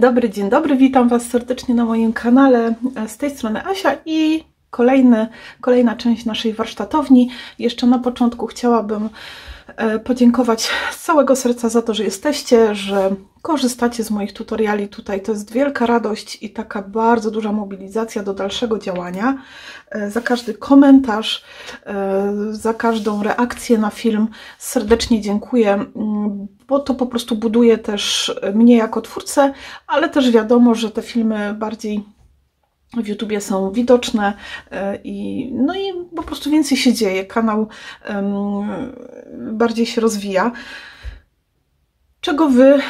dzień dobry, witam Was serdecznie na moim kanale. Z tej strony Asia i kolejna część naszej warsztatowni. Jeszcze na początku chciałabym podziękować z całego serca za to, że jesteście, że korzystacie z moich tutoriali tutaj. To jest wielka radość i taka bardzo duża mobilizacja do dalszego działania. Za każdy komentarz, za każdą reakcję na film serdecznie dziękuję, bo to po prostu buduje też mnie jako twórcę, ale też wiadomo, że te filmy bardziej w YouTubie są widoczne i po prostu więcej się dzieje. Kanał bardziej się rozwija. Czego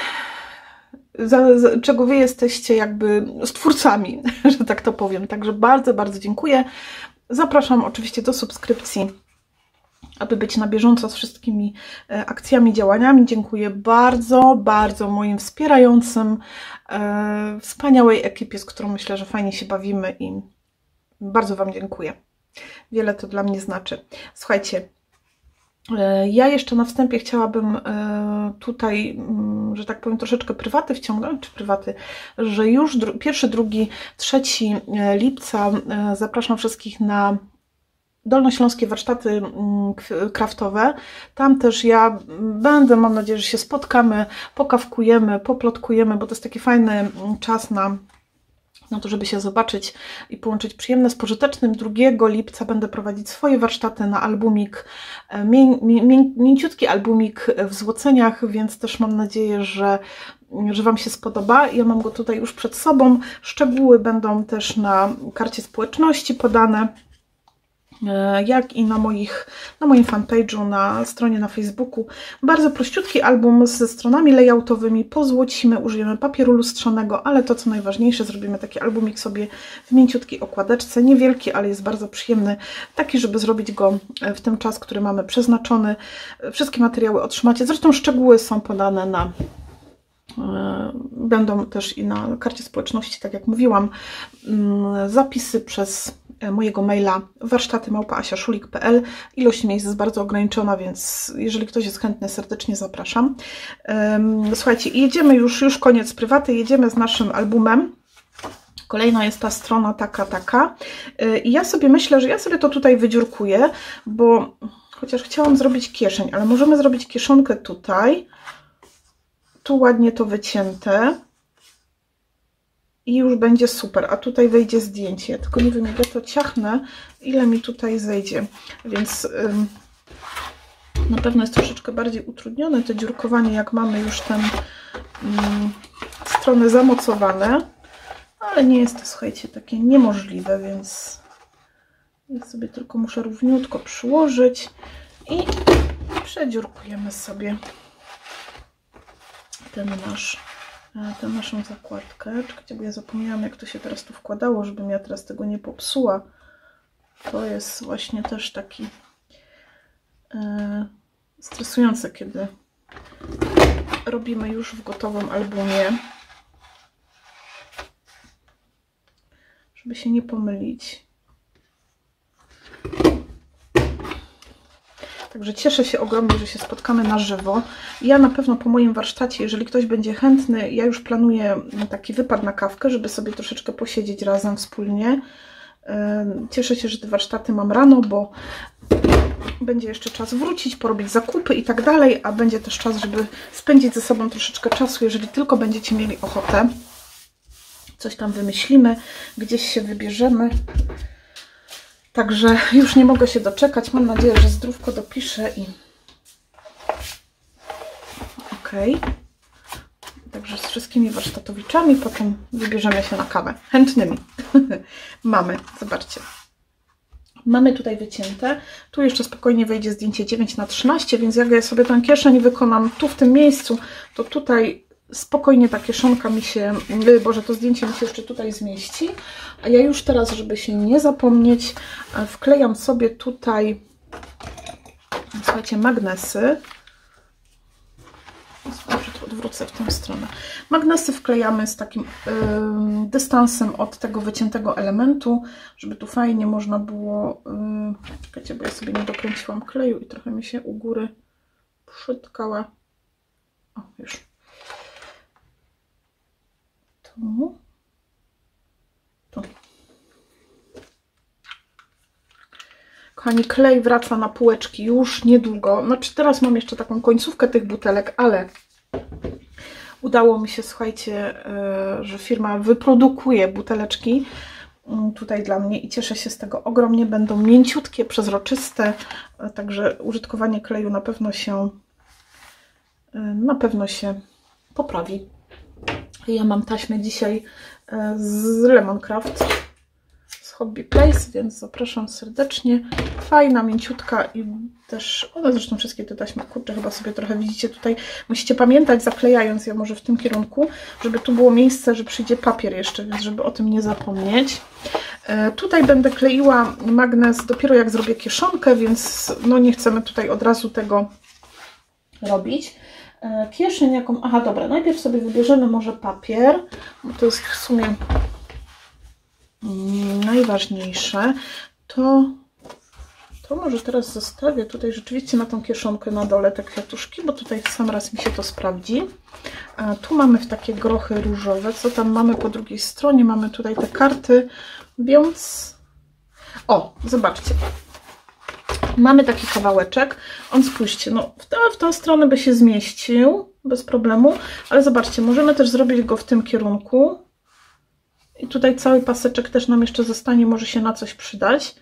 wy jesteście jakby stwórcami, że tak to powiem. Także bardzo, bardzo dziękuję. Zapraszam oczywiście do subskrypcji, aby być na bieżąco z wszystkimi akcjami, działaniami. Dziękuję bardzo, bardzo moim wspierającym, wspaniałej ekipie, z którą myślę, że fajnie się bawimy i bardzo Wam dziękuję. Wiele to dla mnie znaczy. Słuchajcie, ja jeszcze na wstępie chciałabym tutaj, że tak powiem, troszeczkę prywaty wciągnąć, że już 1, 2, 3 lipca zapraszam wszystkich na dolnośląskie warsztaty craftowe. Tam też ja będę, mam nadzieję, że się spotkamy, pokawkujemy, poplotkujemy, bo to jest taki fajny czas na to, żeby się zobaczyć i połączyć przyjemne z pożytecznym. 2 lipca będę prowadzić swoje warsztaty na albumik, mięciutki albumik w złoceniach, więc też mam nadzieję, że Wam się spodoba. Ja mam go tutaj już przed sobą. Szczegóły będą też na karcie społeczności podane, jak i na moim fanpage'u, na stronie na Facebooku. Bardzo prościutki album ze stronami layoutowymi, pozłocimy, użyjemy papieru lustrzanego, ale to co najważniejsze, zrobimy taki albumik sobie w mięciutkiej okładeczce, niewielki, ale jest bardzo przyjemny, taki, żeby zrobić go w ten czas, który mamy przeznaczony. Wszystkie materiały otrzymacie, zresztą szczegóły są podane będą też i na karcie społeczności, tak jak mówiłam, zapisy przez mojego maila warsztaty@asiaszulik.pl. Ilość miejsc jest bardzo ograniczona, więc jeżeli ktoś jest chętny, serdecznie zapraszam. Słuchajcie, jedziemy już koniec prywaty, jedziemy z naszym albumem. Kolejna jest ta strona taka. I ja sobie myślę, że ja sobie to tutaj wydziurkuję, bo chociaż chciałam zrobić kieszeń, ale możemy zrobić kieszonkę tutaj. Tu ładnie to wycięte. I już będzie super, a tutaj wejdzie zdjęcie. Ja tylko nie wiem, jak ja to ciachnę, ile mi tutaj zejdzie. Więc na pewno jest troszeczkę bardziej utrudnione to dziurkowanie, jak mamy już te strony zamocowane. Ale nie jest to, słuchajcie, takie niemożliwe, więc ja sobie tylko muszę równiutko przyłożyć i przedziurkujemy sobie tę naszą zakładkę. Czekajcie, bo ja zapomniałam, jak to się teraz tu wkładało, żebym ja teraz tego nie popsuła. To jest właśnie też taki stresujące, kiedy robimy już w gotowym albumie, żeby się nie pomylić. Także cieszę się ogromnie, że się spotkamy na żywo. Ja na pewno po moim warsztacie, jeżeli ktoś będzie chętny, ja już planuję taki wypad na kawkę, żeby sobie troszeczkę posiedzieć razem wspólnie. Cieszę się, że te warsztaty mam rano, bo będzie jeszcze czas wrócić, porobić zakupy i tak dalej, a będzie też czas, żeby spędzić ze sobą troszeczkę czasu, jeżeli tylko będziecie mieli ochotę. Coś tam wymyślimy, gdzieś się wybierzemy. Także już nie mogę się doczekać. Mam nadzieję, że zdrówko dopiszę i okej. Także z wszystkimi warsztatowiczami potem wybierzemy się na kawę. Chętnymi. Mamy, zobaczcie. Mamy tutaj wycięte. Tu jeszcze spokojnie wejdzie zdjęcie 9×13, więc jak ja sobie tę kieszeń wykonam tu w tym miejscu, to tutaj spokojnie ta kieszonka mi się, to zdjęcie mi się jeszcze tutaj zmieści. A ja już teraz, żeby się nie zapomnieć, wklejam sobie tutaj, słuchajcie, magnesy. Odwrócę w tę stronę. Magnesy wklejamy z takim dystansem od tego wyciętego elementu, żeby tu fajnie można było... czekajcie, bo ja sobie nie dokręciłam kleju i trochę mi się u góry przytkała. O, już. Tu. Tu. Kochani, klej wraca na półeczki już niedługo. Znaczy teraz mam jeszcze taką końcówkę tych butelek, ale udało mi się, słuchajcie, że firma wyprodukuje buteleczki tutaj dla mnie i cieszę się z tego ogromnie. Będą mięciutkie, przezroczyste, także użytkowanie kleju na pewno się poprawi. Ja mam taśmę dzisiaj z Lemoncraft z Hobby Place, więc zapraszam serdecznie. Fajna, mięciutka i też, one zresztą wszystkie te taśmy, kurczę, chyba sobie trochę widzicie tutaj. Musicie pamiętać, zaklejając je może w tym kierunku, żeby tu było miejsce, że przyjdzie papier jeszcze, więc żeby o tym nie zapomnieć. Tutaj będę kleiła magnes dopiero jak zrobię kieszonkę, więc no nie chcemy tutaj od razu tego robić. Kieszeń jaką... Aha, dobra, najpierw sobie wybierzemy może papier, bo to jest w sumie najważniejsze. To może teraz zostawię tutaj rzeczywiście na tą kieszonkę na dole te kwiatuszki, bo tutaj sam raz mi się to sprawdzi. A tu mamy w takie grochy różowe. Co tam mamy po drugiej stronie? Mamy tutaj te karty, więc... O, zobaczcie. Mamy taki kawałeczek. On, spójrzcie, no w tą stronę by się zmieścił bez problemu, ale zobaczcie, możemy też zrobić go w tym kierunku. I tutaj cały paseczek też nam jeszcze zostanie, może się na coś przydać.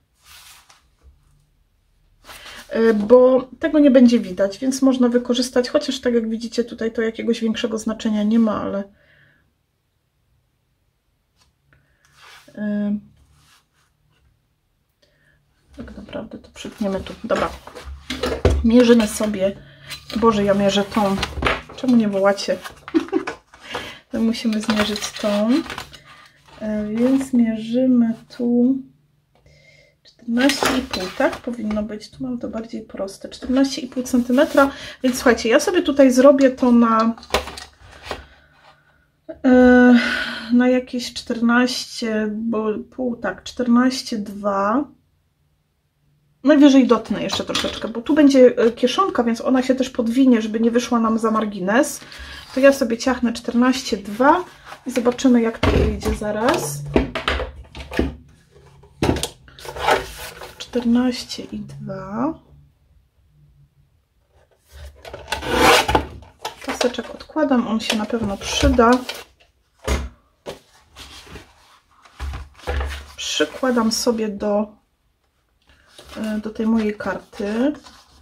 Bo tego nie będzie widać, więc można wykorzystać, chociaż tak jak widzicie tutaj to jakiegoś większego znaczenia nie ma, ale tak naprawdę to przytniemy tu. Dobra, mierzymy sobie, Boże, ja mierzę tą, czemu nie wołacie? To musimy zmierzyć tą, więc mierzymy tu 14,5, tak? Powinno być. Tu mam to bardziej proste. 14,5 cm. Więc słuchajcie, ja sobie tutaj zrobię to na jakieś 14, bo pół, tak, 14,2. Najwyżej dotnę jeszcze troszeczkę, bo tu będzie kieszonka, więc ona się też podwinie, żeby nie wyszła nam za margines. To ja sobie ciachnę 14,2 i zobaczymy, jak to wyjdzie zaraz. 14,2. Paseczek odkładam, on się na pewno przyda. Przykładam sobie do tej mojej karty.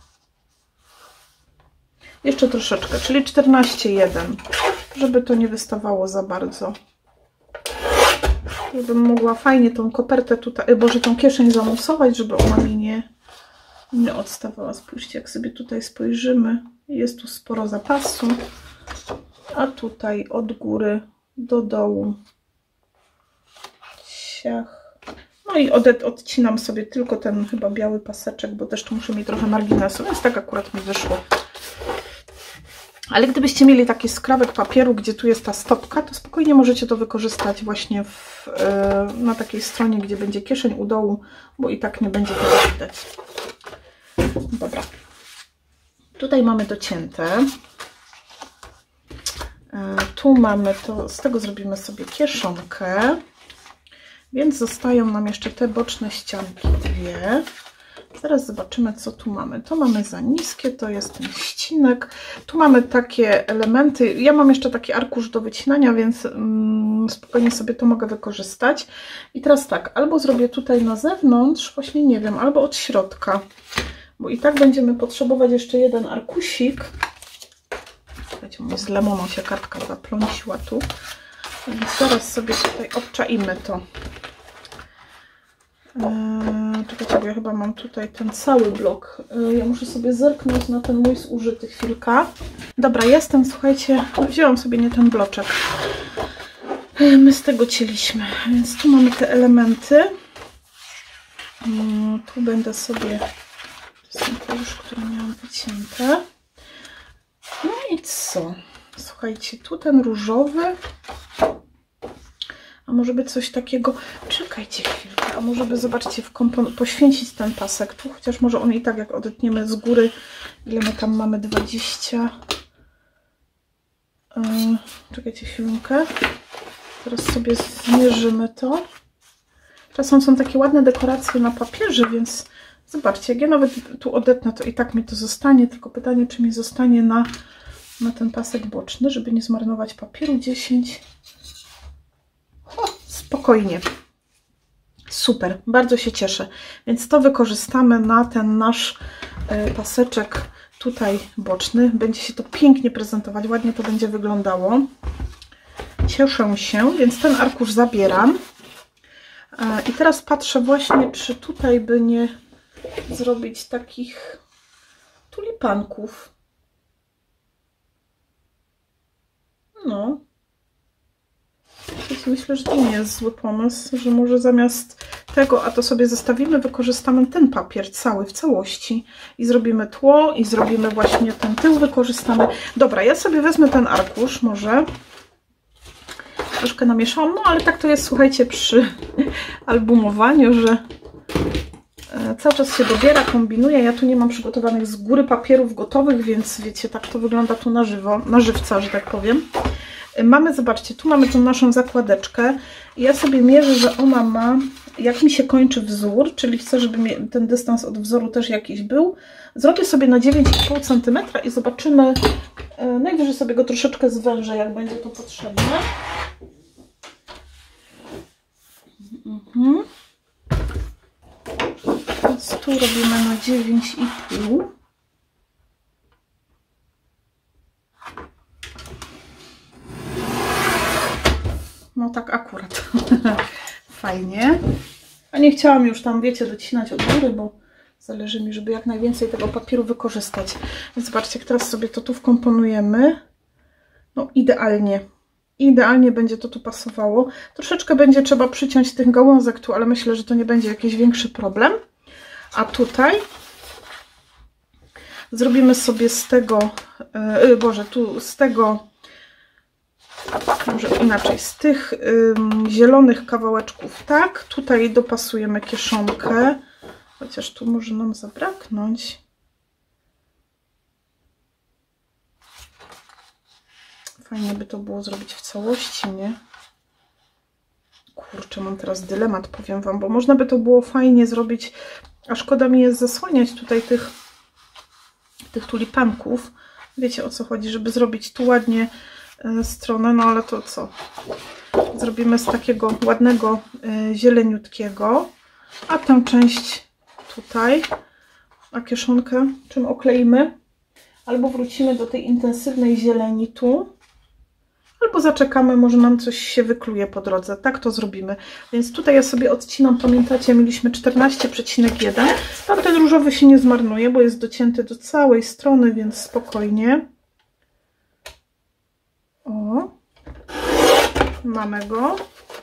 Jeszcze troszeczkę, czyli 14,1, żeby to nie wystawało za bardzo. Żebym mogła fajnie tą kopertę tutaj, Boże, tą kieszeń zamusować, żeby ona mi nie odstawała. Spójrzcie, jak sobie tutaj spojrzymy, jest tu sporo zapasu, a tutaj od góry do dołu ciach. No i odcinam sobie tylko ten chyba biały paseczek, bo też tu muszę mieć trochę marginesu, więc tak akurat mi wyszło. Ale gdybyście mieli taki skrawek papieru, gdzie tu jest ta stopka, to spokojnie możecie to wykorzystać właśnie na takiej stronie, gdzie będzie kieszeń u dołu, bo i tak nie będzie tego widać. Dobra. Tutaj mamy docięte. Tu mamy to, z tego zrobimy sobie kieszonkę. Więc zostają nam jeszcze te boczne ścianki dwie. Zaraz zobaczymy, co tu mamy. To mamy za niskie, to jest ten ścinek. Tu mamy takie elementy. Ja mam jeszcze taki arkusz do wycinania, więc spokojnie sobie to mogę wykorzystać. I teraz tak, albo zrobię tutaj na zewnątrz, właśnie nie wiem, albo od środka. Bo i tak będziemy potrzebować jeszcze jeden arkusik. Słuchajcie, z lemoną się kartka zapląsiła tu. Więc zaraz sobie tutaj obczaimy to. Czekajcie, bo ja chyba mam tutaj ten cały blok. Ja muszę sobie zerknąć na ten mój zużyty chwilkę. Dobra, jestem, słuchajcie, wzięłam sobie nie ten bloczek. My z tego cięliśmy, więc tu mamy te elementy. Tu będę sobie... To są te już, które miałam wycięte. No i co? Słuchajcie, tu ten różowy... A może by coś takiego... Czekajcie chwilkę, a może by, zobaczcie, poświęcić ten pasek tu, chociaż może on i tak, jak odetniemy z góry, ile my tam mamy, 20... Czekajcie chwilkę. Teraz sobie zmierzymy to. Czasem są takie ładne dekoracje na papierze, więc zobaczcie, jak ja nawet tu odetnę, to i tak mi to zostanie, tylko pytanie, czy mi zostanie na ten pasek boczny, żeby nie zmarnować papieru. 10. O, spokojnie. Super, bardzo się cieszę. Więc to wykorzystamy na ten nasz paseczek tutaj boczny. Będzie się to pięknie prezentować, ładnie to będzie wyglądało. Cieszę się, więc ten arkusz zabieram. I teraz patrzę właśnie, czy tutaj by nie zrobić takich tulipanków. No. Myślę, że to nie jest zły pomysł, że może zamiast tego, a to sobie zostawimy, wykorzystamy ten papier cały, w całości i zrobimy tło i zrobimy właśnie ten tył, wykorzystamy. Dobra, ja sobie wezmę ten arkusz, może troszkę namieszałam, no ale tak to jest, słuchajcie, przy albumowaniu, że cały czas się dobiera, kombinuje. Ja tu nie mam przygotowanych z góry papierów gotowych, więc wiecie, tak to wygląda tu na żywo, na żywca, że tak powiem. Mamy, zobaczcie, tu mamy tą naszą zakładeczkę i ja sobie mierzę, że ona ma, jak mi się kończy wzór, czyli chcę, żeby ten dystans od wzoru też jakiś był. Zrobię sobie na 9,5 cm i zobaczymy, najwyżej sobie go troszeczkę zwężę, jak będzie to potrzebne. Więc tu robimy na 9,5. No tak akurat. Fajnie. A nie chciałam już tam, wiecie, docinać od góry, bo zależy mi, żeby jak najwięcej tego papieru wykorzystać. Więc zobaczcie, jak teraz sobie to tu wkomponujemy. No idealnie. Idealnie będzie to tu pasowało. Troszeczkę będzie trzeba przyciąć tych gałązek tu, ale myślę, że to nie będzie jakiś większy problem. A tutaj zrobimy sobie z tego, z tego, może inaczej, z tych zielonych kawałeczków, tak, tutaj dopasujemy kieszonkę, chociaż tu może nam zabraknąć. Fajnie by to było zrobić w całości, nie? Kurczę, mam teraz dylemat, powiem Wam, bo można by to było fajnie zrobić, a szkoda mi jest zasłaniać tutaj tych tulipanków. Wiecie, o co chodzi, żeby zrobić tu ładnie stronę, no ale to co? Zrobimy z takiego ładnego zieleniutkiego, a tę część tutaj, a kieszonkę czym okleimy? Albo wrócimy do tej intensywnej zieleni tu, albo zaczekamy, może nam coś się wykluje po drodze. Tak to zrobimy. Więc tutaj ja sobie odcinam, pamiętacie, mieliśmy 14,1. Tam ten różowy się nie zmarnuje, bo jest docięty do całej strony, więc spokojnie. O, mamy go.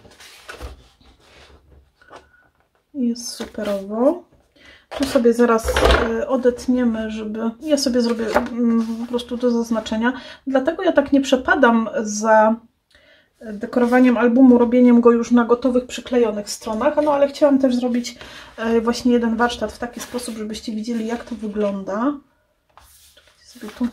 Jest superowo. Tu sobie zaraz odetniemy, żeby... Ja sobie zrobię po prostu do zaznaczenia. Dlatego ja tak nie przepadam za dekorowaniem albumu, robieniem go już na gotowych, przyklejonych stronach. No ale chciałam też zrobić właśnie jeden warsztat w taki sposób, żebyście widzieli, jak to wygląda. Sobie tu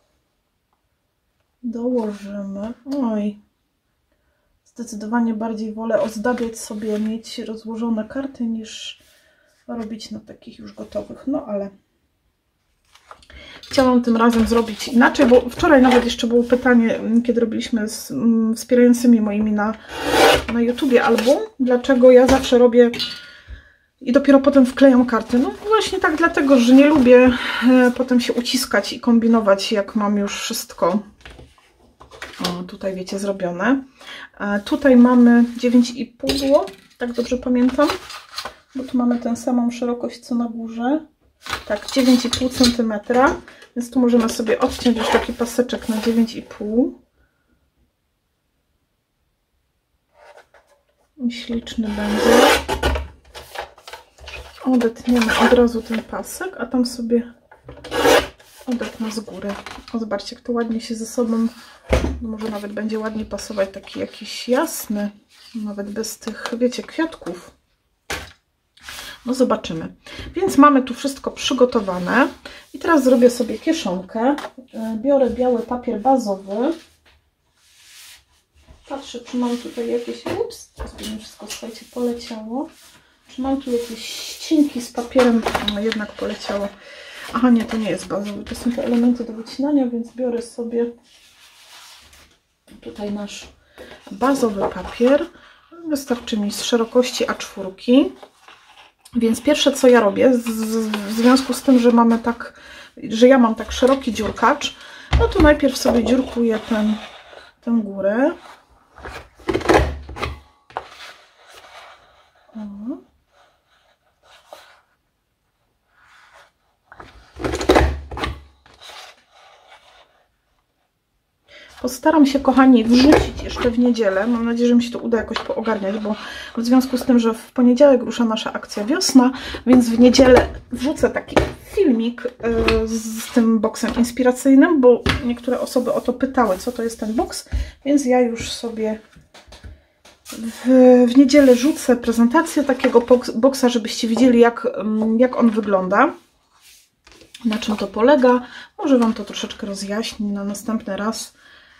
dołożymy. Oj, zdecydowanie bardziej wolę ozdabiać sobie, mieć rozłożone karty, niż robić na takich już gotowych. No ale chciałam tym razem zrobić inaczej, bo wczoraj nawet jeszcze było pytanie, kiedy robiliśmy z wspierającymi moimi na YouTubie album, dlaczego ja zawsze robię i dopiero potem wklejam karty. No właśnie tak dlatego, że nie lubię potem się uciskać i kombinować, jak mam już wszystko tutaj, wiecie, zrobione. Tutaj mamy 9,5 było, tak dobrze pamiętam, bo tu mamy tę samą szerokość co na górze. Tak, 9,5 cm, więc tu możemy sobie odciąć już taki paseczek na 9,5. I śliczny będzie. Odetniemy od razu ten pasek, a tam sobie odetnę z góry. O, zobaczcie, jak to ładnie się ze sobą, no może nawet będzie ładnie pasować, taki jakiś jasny, nawet bez tych, wiecie, kwiatków. No zobaczymy. Więc mamy tu wszystko przygotowane. I teraz zrobię sobie kieszonkę. Biorę biały papier bazowy. Patrzę, czy mam tutaj jakieś... Ups, mi wszystko, słuchajcie, poleciało. Czy mam tu jakieś ścinki z papierem? No jednak poleciało. Aha, nie, to nie jest bazowy. To są te elementy do wycinania, więc biorę sobie tutaj nasz bazowy papier. Wystarczy mi z szerokości A4. Więc pierwsze, co ja robię, w związku z tym, że mamy tak, że ja mam tak szeroki dziurkacz, no to najpierw sobie dziurkuję tę górę. O. Postaram się, kochani, wrzucić jeszcze w niedzielę. Mam nadzieję, że mi się to uda jakoś poogarniać, bo w związku z tym, że w poniedziałek rusza nasza akcja wiosna, więc w niedzielę wrzucę taki filmik z tym boksem inspiracyjnym, bo niektóre osoby o to pytały, co to jest ten boks, więc ja już sobie w niedzielę rzucę prezentację takiego boksa, żebyście widzieli, jak on wygląda, na czym to polega. Może Wam to troszeczkę rozjaśni na następny raz.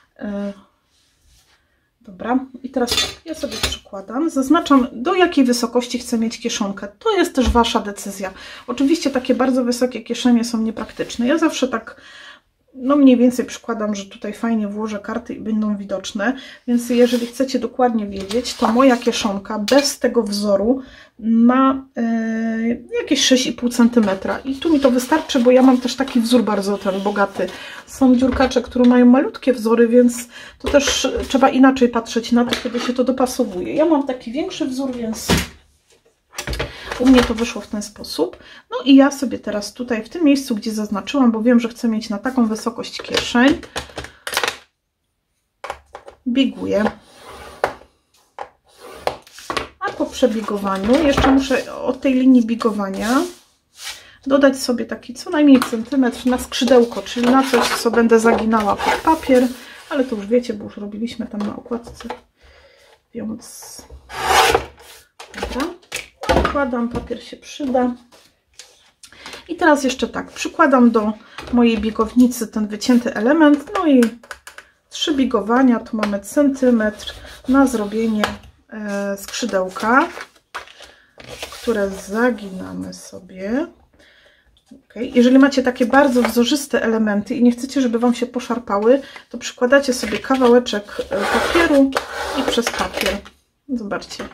Dobra, i teraz ja sobie przykładam, zaznaczam, do jakiej wysokości chcę mieć kieszonkę. To jest też Wasza decyzja. Oczywiście takie bardzo wysokie kieszenie są niepraktyczne. Ja zawsze tak, no mniej więcej przykładam, że tutaj fajnie włożę karty i będą widoczne, więc jeżeli chcecie dokładnie wiedzieć, to moja kieszonka bez tego wzoru ma jakieś 6,5 cm i tu mi to wystarczy, bo ja mam też taki wzór bardzo ten bogaty. Są dziurkacze, które mają malutkie wzory, więc to też trzeba inaczej patrzeć na to, kiedy się to dopasowuje. Ja mam taki większy wzór, więc u mnie to wyszło w ten sposób. No i ja sobie teraz tutaj w tym miejscu, gdzie zaznaczyłam, bo wiem, że chcę mieć na taką wysokość kieszeń, biguję. A po przebigowaniu jeszcze muszę od tej linii bigowania dodać sobie taki co najmniej centymetr na skrzydełko, czyli na coś, co będę zaginała pod papier, ale to już wiecie, bo już robiliśmy tam na okładce, więc dobra. Przykładam, papier się przyda. I teraz jeszcze tak, przykładam do mojej biegownicy ten wycięty element, no i 3 bigowania, tu mamy centymetr na zrobienie skrzydełka, które zaginamy sobie. Okay. Jeżeli macie takie bardzo wzorzyste elementy i nie chcecie, żeby Wam się poszarpały, to przykładacie sobie kawałeczek papieru i przez papier. Zobaczcie.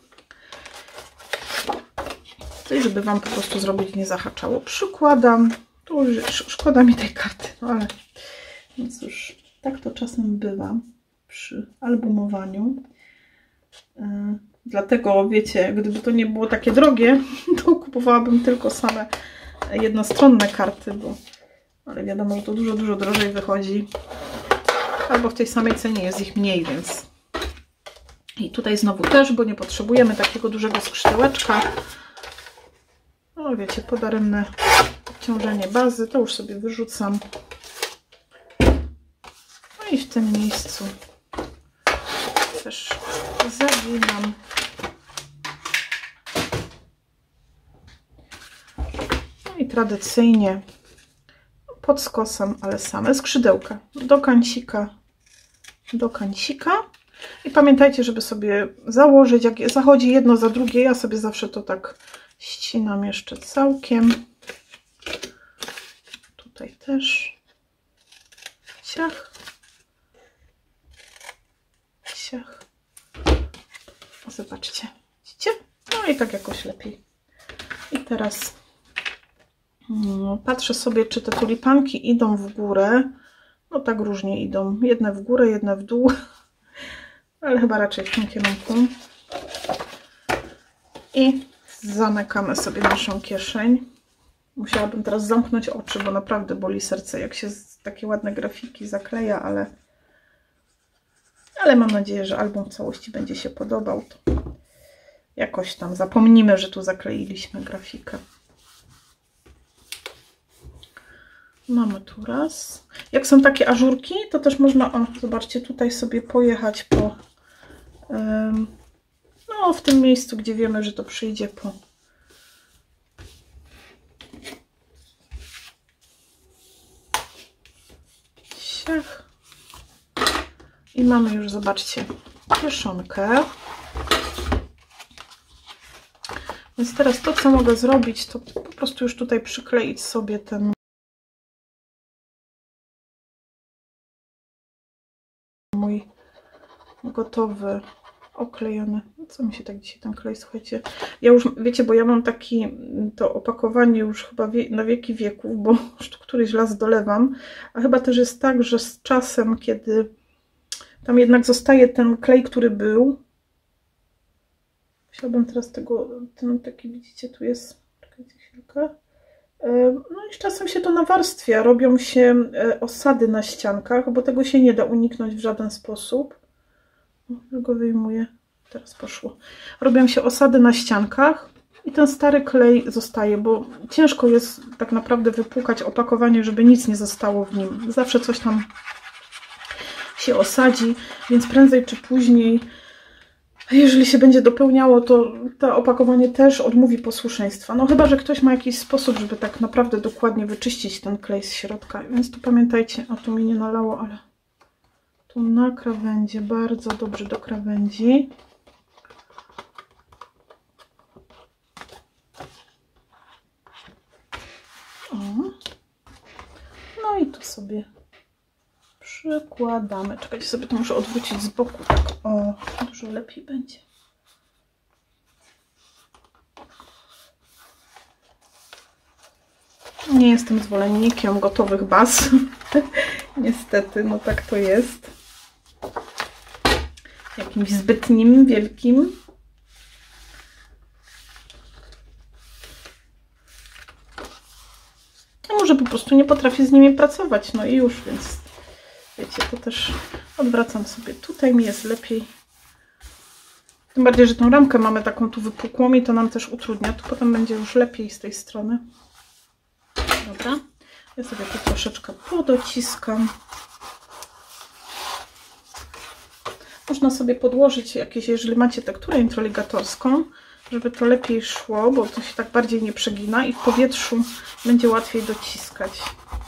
I żeby Wam po prostu zrobić nie zahaczało. Przykładam. Tu już szkoda mi tej karty, no ale no cóż, tak to czasem bywa przy albumowaniu. Dlatego wiecie, gdyby to nie było takie drogie, to kupowałabym tylko same jednostronne karty, bo ale wiadomo, że to dużo drożej wychodzi. Albo w tej samej cenie jest ich mniej, więc i tutaj znowu też, bo nie potrzebujemy takiego dużego skrzydełeczka. No wiecie, podaremne obciążenie bazy, to już sobie wyrzucam. No i w tym miejscu też zaginam. No i tradycyjnie pod skosem, ale same skrzydełka do kancika, do kancika. I pamiętajcie, żeby sobie założyć, jak zachodzi jedno za drugie, ja sobie zawsze to tak ścinam jeszcze całkiem. Tutaj też. Ciach. Ciach. Zobaczcie. Widzicie? No i tak jakoś lepiej. I teraz patrzę sobie, czy te tulipanki idą w górę. No tak różnie idą. Jedne w górę, jedne w dół. Ale chyba raczej w tym kierunku. I zamykamy sobie naszą kieszeń. Musiałabym teraz zamknąć oczy, bo naprawdę boli serce, jak się takie ładne grafiki zakleja, ale mam nadzieję, że album w całości będzie się podobał. To jakoś tam zapomnimy, że tu zakleiliśmy grafikę. Mamy tu raz. Jak są takie ażurki, to też można, o, zobaczcie, tutaj sobie pojechać po no, w tym miejscu, gdzie wiemy, że to przyjdzie po siach. I mamy już, zobaczcie, kieszonkę. Więc teraz to, co mogę zrobić, to po prostu już tutaj przykleić sobie ten mój gotowy, oklejony. Co mi się tak dzisiaj ten klej, słuchajcie. Ja już, wiecie, bo ja mam to opakowanie już chyba na wieki wieków, bo już któryś raz dolewam. A chyba też jest tak, że z czasem, kiedy tam jednak zostaje ten klej, który był. Chciałabym teraz ten taki, widzicie, tu jest, czekajcie chwilkę. No i z czasem się to nawarstwia, robią się osady na ściankach, bo tego się nie da uniknąć w żaden sposób. Ja go wyjmuję, teraz poszło. Robią się osady na ściankach i ten stary klej zostaje, bo ciężko jest tak naprawdę wypłukać opakowanie, żeby nic nie zostało w nim. Zawsze coś tam się osadzi, więc prędzej czy później, jeżeli się będzie dopełniało, to opakowanie też odmówi posłuszeństwa. No chyba że ktoś ma jakiś sposób, żeby tak naprawdę dokładnie wyczyścić ten klej z środka. Więc tu pamiętajcie, a tu mi nie nalało, ale tu na krawędzie, bardzo dobrze do krawędzi. O. No i tu sobie przykładamy. Czekajcie, sobie to muszę odwrócić z boku. Tak, o, dużo lepiej będzie. Nie jestem zwolennikiem gotowych baz. Niestety, no tak to jest. Jakimś zbytnim, wielkim. A może po prostu nie potrafię z nimi pracować. No i już, więc wiecie, to też odwracam sobie. Tutaj mi jest lepiej. Tym bardziej, że tą ramkę mamy taką tu wypukłą i to nam też utrudnia. Tu potem będzie już lepiej z tej strony. Dobra. Ja sobie to troszeczkę podociskam. Można sobie podłożyć jakieś, jeżeli macie tekturę introligatorską, żeby to lepiej szło, bo to się tak bardziej nie przegina i w powietrzu będzie łatwiej dociskać.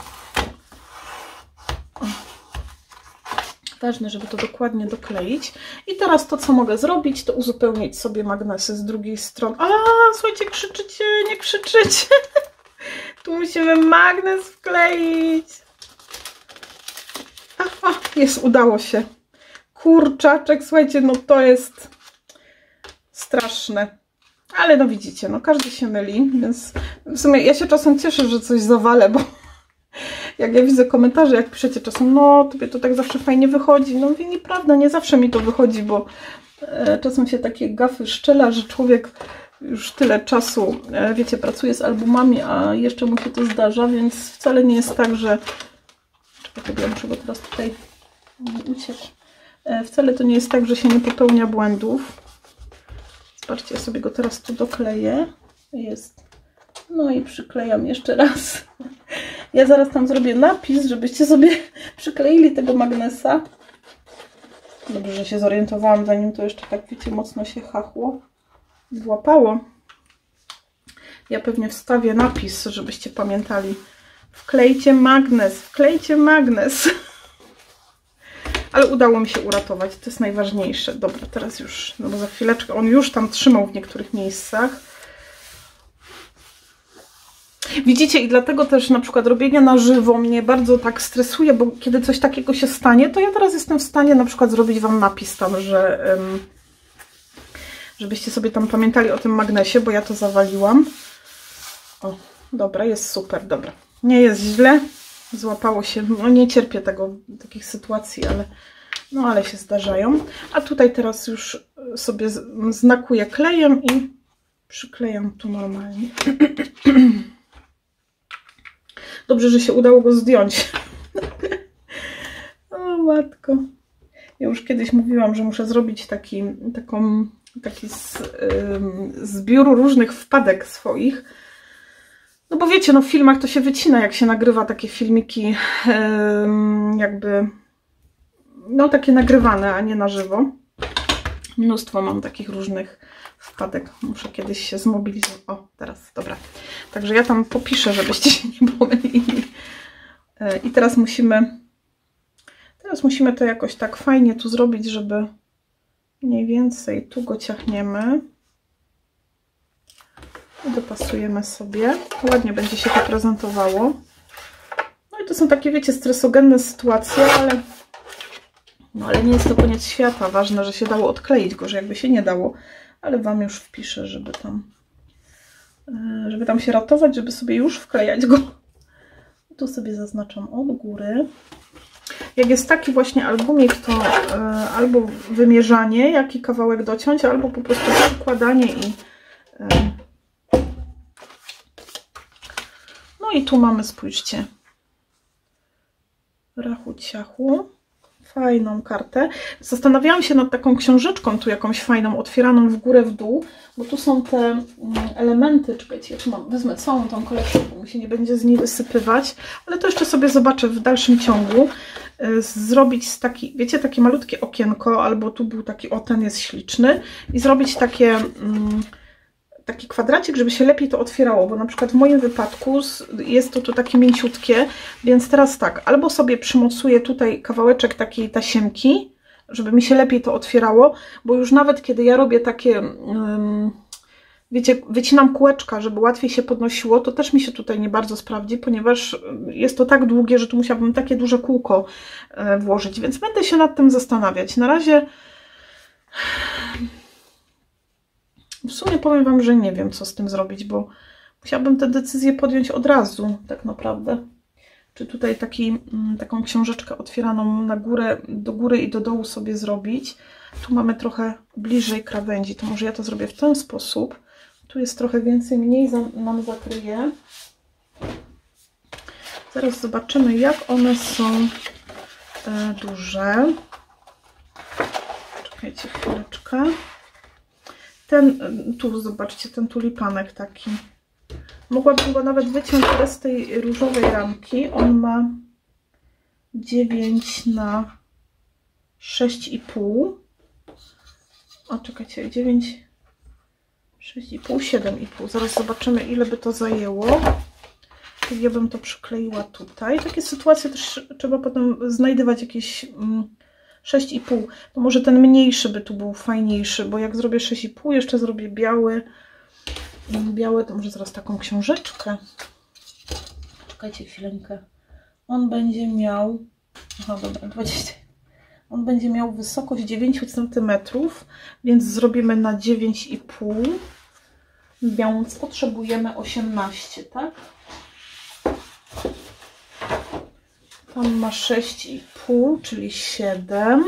O. Ważne, żeby to dokładnie dokleić. I teraz to, co mogę zrobić, to uzupełnić sobie magnesy z drugiej strony. A, słuchajcie, krzyczycie, nie krzyczycie. Tu musimy magnes wkleić. Aha, jest, udało się. Kurczaczek, słuchajcie, no to jest straszne. Ale no widzicie, no każdy się myli, więc w sumie ja się czasem cieszę, że coś zawalę, bo jak ja widzę komentarze, jak piszecie czasem, no tobie to tak zawsze fajnie wychodzi. No mówię, nieprawda, nie zawsze mi to wychodzi, bo czasem się takie gafy szczela, że człowiek już tyle czasu, wiecie, pracuje z albumami, a jeszcze mu się to zdarza, więc wcale nie jest tak, że... Czekaj, ja muszę go teraz tutaj uciec. Wcale to nie jest tak, że się nie popełnia błędów. Zobaczcie, ja sobie go teraz tu dokleję. Jest. No i przyklejam jeszcze raz. Ja zaraz tam zrobię napis, żebyście sobie przykleili tego magnesa. Dobrze, że się zorientowałam, zanim to jeszcze tak, wiecie, mocno się chachło. Złapało. Ja pewnie wstawię napis, żebyście pamiętali. Wklejcie magnes, wklejcie magnes. Ale udało mi się uratować, to jest najważniejsze. Dobra, teraz już, no bo za chwileczkę, on już tam trzymał w niektórych miejscach. Widzicie, i dlatego też na przykład robienie na żywo mnie bardzo tak stresuje, bo kiedy coś takiego się stanie, to ja teraz jestem w stanie na przykład zrobić Wam napis tam, że żebyście sobie tam pamiętali o tym magnesie, bo ja to zawaliłam. O, dobra, jest super, dobra. Nie jest źle, złapało się, no nie cierpię takich sytuacji, ale się zdarzają. A tutaj teraz już sobie znakuję klejem i przyklejam tu normalnie. Dobrze, że się udało go zdjąć. O matko. Ja już kiedyś mówiłam, że muszę zrobić taki zbiór różnych wpadek swoich. No bo wiecie, no w filmach to się wycina, jak się nagrywa takie filmiki jakby, no takie nagrywane, a nie na żywo. Mnóstwo mam takich różnych wpadek. Muszę kiedyś się zmobilizować. O, teraz, dobra. Także ja tam popiszę, żebyście się nie pomylili. I teraz Teraz musimy to jakoś tak fajnie tu zrobić, żeby mniej więcej tu go ciachniemy. I dopasujemy sobie. Ładnie będzie się to prezentowało. No i to są takie, wiecie, stresogenne sytuacje, ale nie jest to koniec świata. Ważne, że się dało odkleić go, że jakby się nie dało. Ale Wam już wpiszę, żeby tam się ratować, żeby sobie już wklejać go. Tu sobie zaznaczam od góry. Jak jest taki właśnie albumik, to albo wymierzanie, jaki kawałek dociąć, albo po prostu przykładanie i... No i tu mamy, spójrzcie, rachu ciachu, fajną kartę. Zastanawiałam się nad taką książeczką tu jakąś fajną, otwieraną w górę, w dół, bo tu są te elementy. Czekajcie, wezmę całą tą kolekcję, bo mi się nie będzie z niej wysypywać, ale to jeszcze sobie zobaczę w dalszym ciągu. Zrobić z taki, wiecie, takie malutkie okienko, albo tu był taki, o, ten jest śliczny, i zrobić taki kwadracik, żeby się lepiej to otwierało, bo na przykład w moim wypadku jest to takie mięciutkie, więc teraz tak, albo sobie przymocuję tutaj kawałeczek takiej tasiemki, żeby mi się lepiej to otwierało, bo już nawet kiedy ja robię takie, wiecie, wycinam kółeczka, żeby łatwiej się podnosiło, to też mi się tutaj nie bardzo sprawdzi, ponieważ jest to tak długie, że tu musiałabym takie duże kółko włożyć, więc będę się nad tym zastanawiać. Na razie w sumie powiem Wam, że nie wiem, co z tym zrobić, bo musiałabym tę decyzję podjąć od razu, tak naprawdę. Czy tutaj taką książeczkę otwieraną na górę, do góry i do dołu sobie zrobić. Tu mamy trochę bliżej krawędzi, to może ja to zrobię w ten sposób. Tu jest trochę więcej, mniej nam zakryje. Zaraz zobaczymy, jak one są duże. Czekajcie chwileczkę. Tu zobaczcie, ten tulipanek taki. Mogłabym go nawet wyciąć bez tej różowej ramki. On ma 9 na 6,5. O, czekajcie, 9, 6,5, 7,5. Zaraz zobaczymy, ile by to zajęło. Ja bym to przykleiła tutaj. Takie sytuacje też trzeba potem znajdywać jakieś 6,5. To może ten mniejszy by tu był fajniejszy, bo jak zrobię 6,5, jeszcze zrobię biały, to może zaraz taką książeczkę. Czekajcie chwilę. On będzie miał, aha, dobra, 20. On będzie miał wysokość 9 cm, więc zrobimy na 9,5, więc potrzebujemy 18, tak? Tam ma 6,5, czyli 7.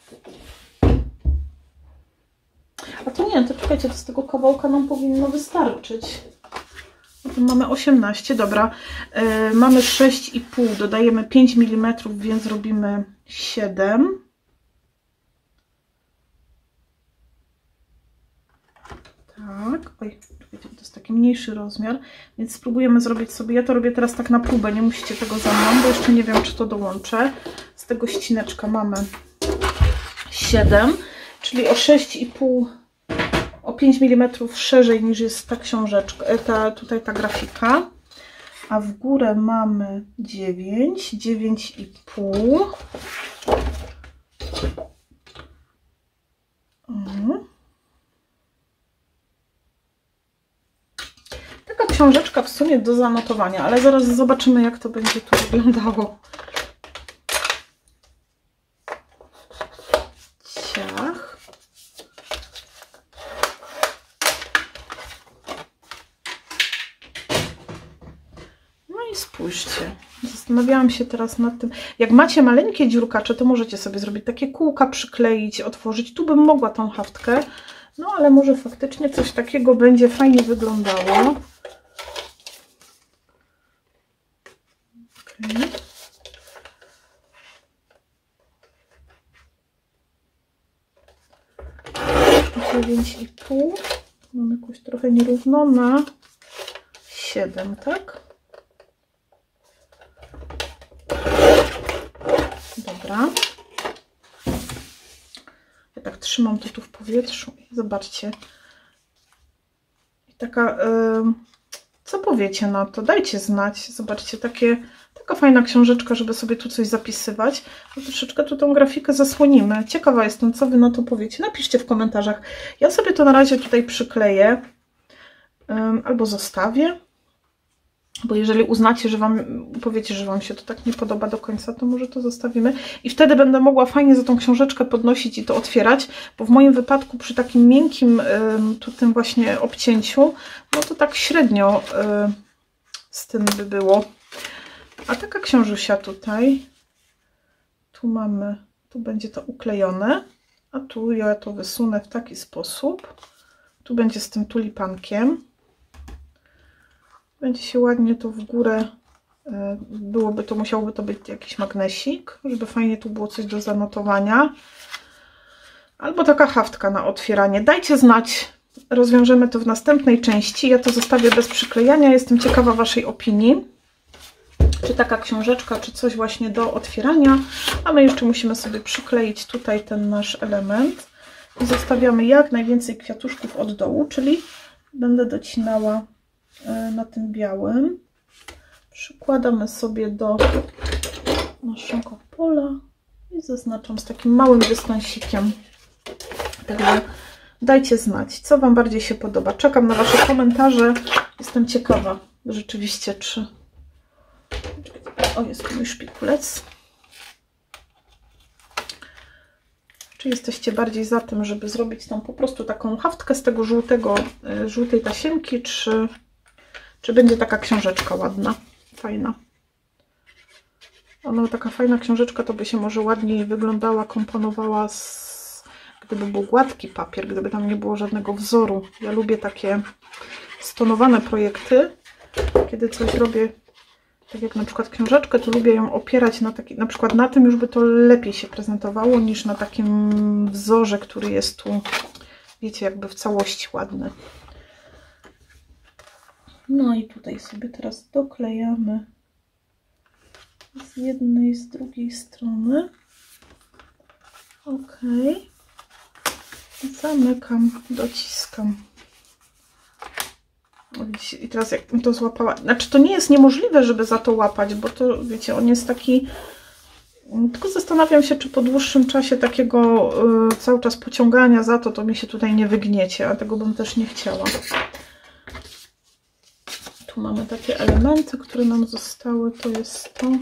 A to nie, to czekajcie, to z tego kawałka nam powinno wystarczyć. Tu mamy 18, dobra. Mamy 6,5, dodajemy 5 mm, więc robimy 7. Tak, oj, czekajcie, to jest taki mniejszy rozmiar, więc spróbujemy zrobić sobie, ja to robię teraz tak na próbę, nie musicie tego za mną, bo jeszcze nie wiem, czy to dołączę. Z tego ścineczka mamy 7, czyli o 6,5, o 5 mm szerzej niż jest ta książeczka, tutaj ta grafika, a w górę mamy 9, 9,5. Taka książeczka w sumie do zanotowania, ale zaraz zobaczymy, jak to będzie tu wyglądało. Ciach. No i spójrzcie. Zastanawiałam się teraz nad tym. Jak macie maleńkie dziurkacze, to możecie sobie zrobić takie kółka, przykleić, otworzyć. Tu bym mogła tą haftkę, no ale może faktycznie coś takiego będzie fajnie wyglądało. Okay. 9,5. Mam jakąś trochę nierówno na 7, tak? Dobra. Ja tak trzymam to tu w powietrzu. Zobaczcie. I taka... co powiecie na to? Dajcie znać. Zobaczcie, takie Taka fajna książeczka, żeby sobie tu coś zapisywać. No troszeczkę tu tą grafikę zasłonimy. Ciekawa jestem, co Wy na to powiecie. Napiszcie w komentarzach. Ja sobie to na razie tutaj przykleję albo zostawię. Bo jeżeli uznacie, że powiecie, że Wam się to tak nie podoba do końca, to może to zostawimy. I wtedy będę mogła fajnie za tą książeczkę podnosić i to otwierać, bo w moim wypadku przy takim miękkim tym właśnie obcięciu, no to tak średnio z tym by było. A taka książusia tutaj, tu będzie to uklejone, a tu ja to wysunę w taki sposób. Tu będzie z tym tulipankiem. Będzie się ładnie tu w górę, musiałby to być jakiś magnesik, żeby fajnie tu było coś do zanotowania. Albo taka haftka na otwieranie. Dajcie znać, rozwiążemy to w następnej części. Ja to zostawię bez przyklejania. Jestem ciekawa Waszej opinii. Czy taka książeczka, czy coś właśnie do otwierania. A my jeszcze musimy sobie przykleić tutaj ten nasz element. I zostawiamy jak najwięcej kwiatuszków od dołu, czyli będę docinała na tym białym. Przykładamy sobie do naszego pola i zaznaczam z takim małym dystansikiem. Także dajcie znać, co Wam bardziej się podoba. Czekam na Wasze komentarze. Jestem ciekawa rzeczywiście, czy... O, jest mój szpikulec. Czy jesteście bardziej za tym, żeby zrobić tam po prostu taką haftkę z tego żółtej tasiemki, czy będzie taka książeczka ładna, fajna. Ona taka fajna książeczka to by się może ładniej wyglądała, komponowała, gdyby był gładki papier, gdyby tam nie było żadnego wzoru. Ja lubię takie stonowane projekty, kiedy coś robię, tak jak na przykład książeczkę, to lubię ją opierać na przykład na tym, już by to lepiej się prezentowało niż na takim wzorze, który jest tu, wiecie, jakby w całości ładny. No i tutaj sobie teraz doklejamy z jednej, z drugiej strony. Ok. Zamykam, dociskam. I teraz jak to złapała, znaczy to nie jest niemożliwe, żeby za to łapać, bo to wiecie, on jest taki, tylko zastanawiam się, czy po dłuższym czasie takiego cały czas pociągania za to mi się tutaj nie wygniecie, a tego bym też nie chciała. Tu mamy takie elementy, które nam zostały, to jest to.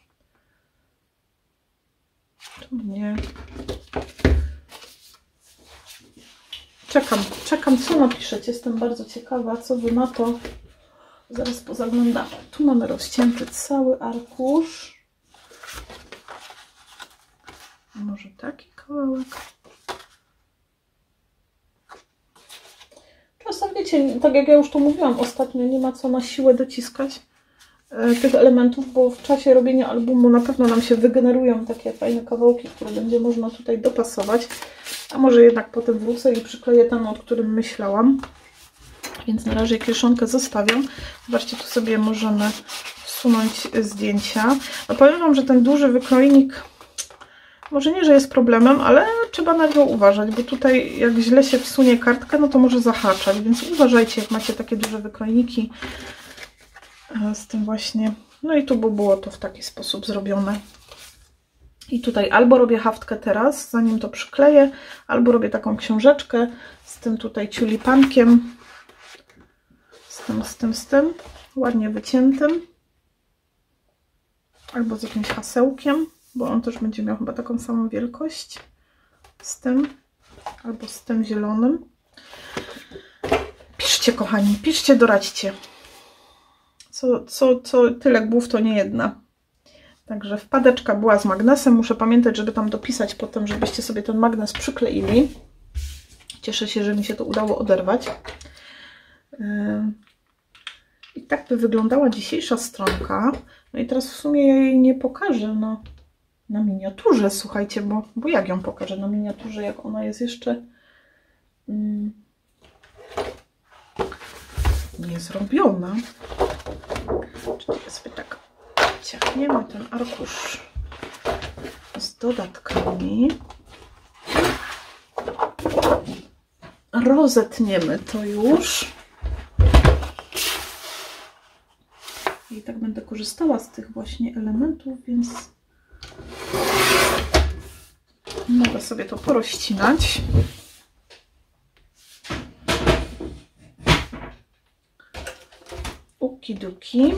Tu nie. Czekam, co napiszecie. Jestem bardzo ciekawa, co Wy na to. Zaraz pozaglądamy. Tu mamy rozcięty cały arkusz. Może taki kawałek. Czasem wiecie, tak jak ja już to mówiłam ostatnio, nie ma co na siłę dociskać tych elementów, bo w czasie robienia albumu na pewno nam się wygenerują takie fajne kawałki, które będzie można tutaj dopasować. A może jednak potem wrócę i przykleję ten, o którym myślałam. Więc na razie kieszonkę zostawiam. Zobaczcie, tu sobie możemy wsunąć zdjęcia. No powiem Wam, że ten duży wykrojnik może nie, że jest problemem, ale trzeba na niego uważać, bo tutaj jak źle się wsunie kartkę, no to może zahaczać, więc uważajcie, jak macie takie duże wykrojniki z tym właśnie. No i tu było to w taki sposób zrobione. I tutaj albo robię haftkę teraz, zanim to przykleję, albo robię taką książeczkę z tym tutaj tulipankiem, z tym, ładnie wyciętym, albo z jakimś hasełkiem, bo on też będzie miał chyba taką samą wielkość z tym, albo z tym zielonym. Piszcie, kochani, piszcie, doradźcie. Co tyle głów, to nie jedna. Także wpadeczka była z magnesem. Muszę pamiętać, żeby tam dopisać potem, żebyście sobie ten magnes przykleili. Cieszę się, że mi się to udało oderwać. I tak by wyglądała dzisiejsza stronka. No i teraz w sumie ja jej nie pokażę na miniaturze, słuchajcie, bo jak ją pokażę na miniaturze, jak ona jest jeszcze nie zrobiona. Czyli sobie tak ciachniemy ten arkusz z dodatkami. Rozetniemy to już. I tak będę korzystała z tych właśnie elementów, więc mogę sobie to porozcinać. Okidoki.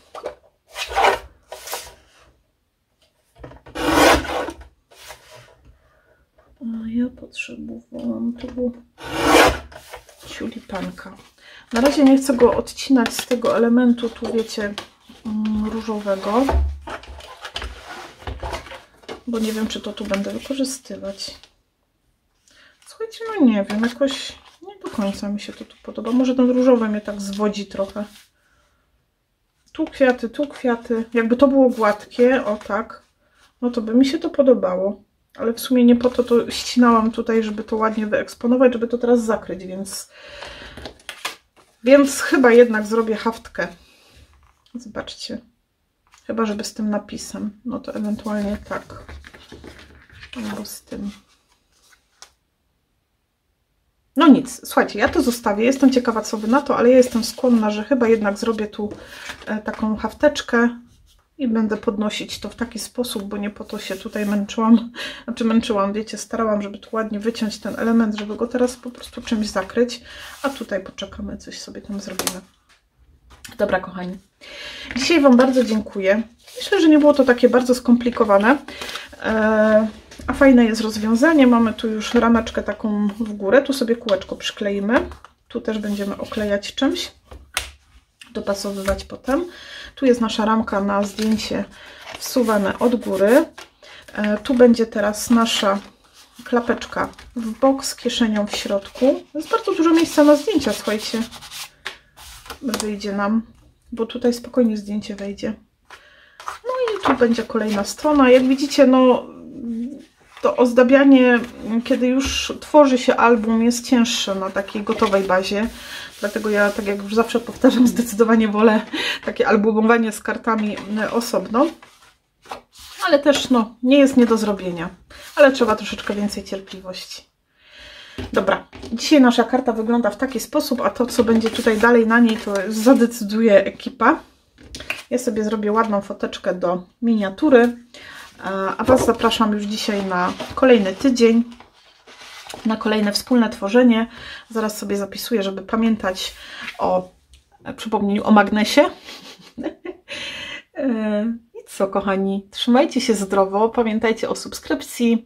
A ja potrzebowałam tu ciulipanka. Na razie nie chcę go odcinać z tego elementu, tu wiecie, różowego, bo nie wiem, czy to tu będę wykorzystywać. Słuchajcie, no nie wiem, jakoś nie do końca mi się to tu podoba. Może ten różowy mnie tak zwodzi trochę. Tu kwiaty. Jakby to było gładkie, o tak, no to by mi się to podobało. Ale w sumie nie po to ścinałam tutaj, żeby to ładnie wyeksponować, żeby to teraz zakryć, więc chyba jednak zrobię haftkę. Zobaczcie. Chyba, żeby z tym napisem. No to ewentualnie tak. Albo z tym. No nic, słuchajcie, ja to zostawię. Jestem ciekawa, co wy na to, ale ja jestem skłonna, że chyba jednak zrobię tu taką hafteczkę i będę podnosić to w taki sposób, bo nie po to się tutaj męczyłam. Znaczy męczyłam, wiecie, starałam, żeby tu ładnie wyciąć ten element, żeby go teraz po prostu czymś zakryć. A tutaj poczekamy, coś sobie tam zrobimy. Dobra, kochani. Dzisiaj wam bardzo dziękuję. Myślę, że nie było to takie bardzo skomplikowane. A fajne jest rozwiązanie. Mamy tu już rameczkę taką w górę. Tu sobie kółeczko przykleimy. Tu też będziemy oklejać czymś. Dopasowywać potem. Tu jest nasza ramka na zdjęcie wsuwane od góry. Tu będzie teraz nasza klapeczka w bok z kieszenią w środku. Jest bardzo dużo miejsca na zdjęcia, słuchajcie. Wyjdzie nam, bo tutaj spokojnie zdjęcie wejdzie. No i tu będzie kolejna strona. Jak widzicie, no to ozdabianie, kiedy już tworzy się album, jest cięższe na takiej gotowej bazie. Dlatego ja, tak jak już zawsze powtarzam, zdecydowanie wolę takie albumowanie z kartami osobno. Ale też no, nie jest nie do zrobienia. Ale trzeba troszeczkę więcej cierpliwości. Dobra, dzisiaj nasza karta wygląda w taki sposób, a to, co będzie tutaj dalej na niej, to zadecyduje ekipa. Ja sobie zrobię ładną foteczkę do miniatury, a was zapraszam już dzisiaj na kolejny tydzień, na kolejne wspólne tworzenie. Zaraz sobie zapisuję, żeby pamiętać o przypomnieniu o magnesie. I co, kochani, trzymajcie się zdrowo, pamiętajcie o subskrypcji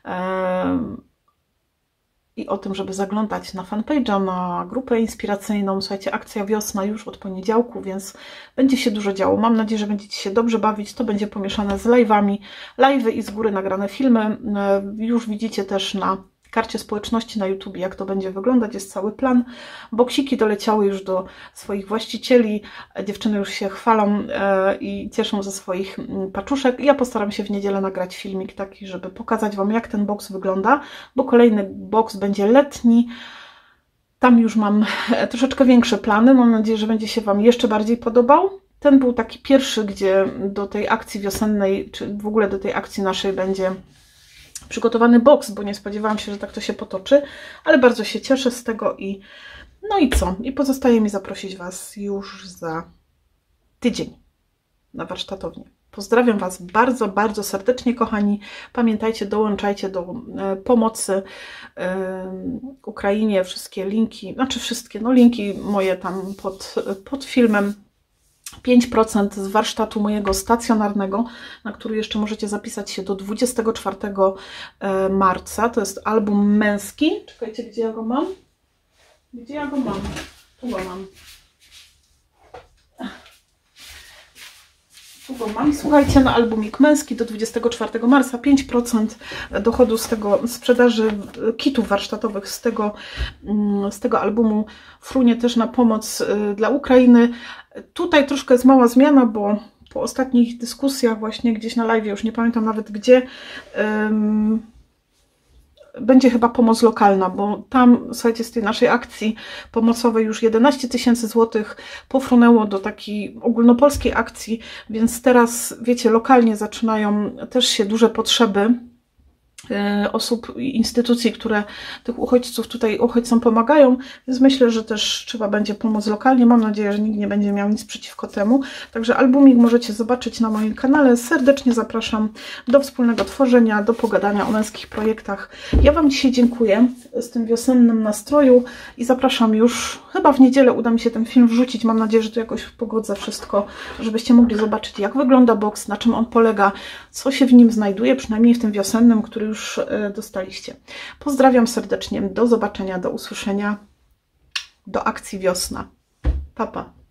i o tym, żeby zaglądać na fanpage'a, na grupę inspiracyjną. Słuchajcie, akcja wiosna już od poniedziałku, więc będzie się dużo działo. Mam nadzieję, że będziecie się dobrze bawić. To będzie pomieszane z live'ami. Live'y i z góry nagrane filmy. Już widzicie też na karcie społeczności na YouTube, jak to będzie wyglądać. Jest cały plan. Boksiki doleciały już do swoich właścicieli. Dziewczyny już się chwalą i cieszą ze swoich paczuszek. Ja postaram się w niedzielę nagrać filmik taki, żeby pokazać wam, jak ten boks wygląda, bo kolejny boks będzie letni. Tam już mam troszeczkę większe plany. Mam nadzieję, że będzie się wam jeszcze bardziej podobał. Ten był taki pierwszy, gdzie do tej akcji wiosennej, czy w ogóle do tej akcji naszej będzie przygotowany boks, bo nie spodziewałam się, że tak to się potoczy, ale bardzo się cieszę z tego i no i co? I pozostaje mi zaprosić was już za tydzień na warsztatownię. Pozdrawiam was bardzo, bardzo serdecznie, kochani. Pamiętajcie, dołączajcie do pomocy Ukrainie. Wszystkie linki, znaczy wszystkie, no linki moje tam pod filmem. 5% z warsztatu mojego stacjonarnego, na który jeszcze możecie zapisać się do 24 marca. To jest album męski. Czekajcie, gdzie ja go mam? Gdzie ja go mam? Tu go mam. Tu go mam. Słuchajcie, na albumik męski do 24 marca 5% dochodu z tego sprzedaży kitów warsztatowych z tego albumu frunie też na pomoc dla Ukrainy. Tutaj troszkę jest mała zmiana, bo po ostatnich dyskusjach właśnie gdzieś na live, już nie pamiętam nawet gdzie, będzie chyba pomoc lokalna, bo tam, słuchajcie, z tej naszej akcji pomocowej już 11 000 złotych pofrunęło do takiej ogólnopolskiej akcji, więc teraz, wiecie, lokalnie zaczynają też się duże potrzeby osób i instytucji, które tych uchodźcom pomagają, więc myślę, że też trzeba będzie pomóc lokalnie. Mam nadzieję, że nikt nie będzie miał nic przeciwko temu. Także albumik możecie zobaczyć na moim kanale. Serdecznie zapraszam do wspólnego tworzenia, do pogadania o męskich projektach. Ja Wam dzisiaj dziękuję z tym wiosennym nastroju i zapraszam już, chyba w niedzielę uda mi się ten film wrzucić. Mam nadzieję, że to jakoś pogodzę wszystko, żebyście mogli zobaczyć, jak wygląda boks, na czym on polega, co się w nim znajduje, przynajmniej w tym wiosennym, który już dostaliście. Pozdrawiam serdecznie, do zobaczenia, do usłyszenia, do akcji wiosna. Pa, pa.